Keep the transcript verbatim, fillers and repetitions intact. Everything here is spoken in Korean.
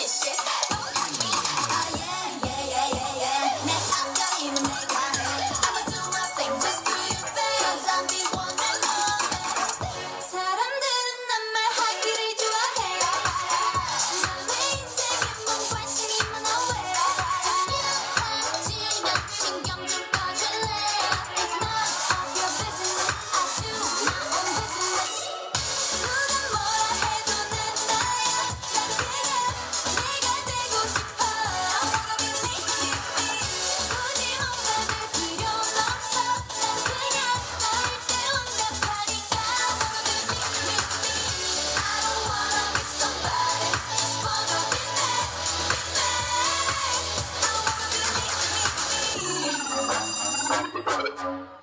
shit. Oh yeah, yeah, yeah, yeah, yeah. 내 성격이면 내가 해. I'ma do my thing just do your thing. Cause I'm the one and only. 사람들은 난 말하기를 좋아해. 내 인생에 뭔 관심이 많아 왜. 중요하지만 신경 좀 꺼줄래. It's none of your business. I do my own business. 누가 뭐라 해도 난 나야. 난 그냥 내가 되고 싶어. I wanna be me, me, me. 굳이 뭔가 될 필요는 없어. 난 그냥 너일 때 완벽하니까. I wanna be me, me, me. I don't wanna be somebody. Just wanna be me, be me. I wanna be me, me, me.